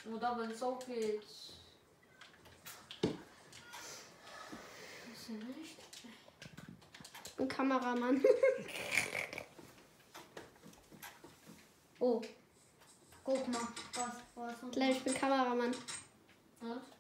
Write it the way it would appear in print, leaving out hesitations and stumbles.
Oder wenn es so geht. Ist ja nicht. Ich bin Kameramann. Oh. Guck mal. Was? Gleich, ich bin Kameramann. Was?